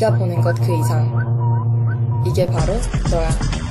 네가 보는 것 그 이상. 이게 바로 너야.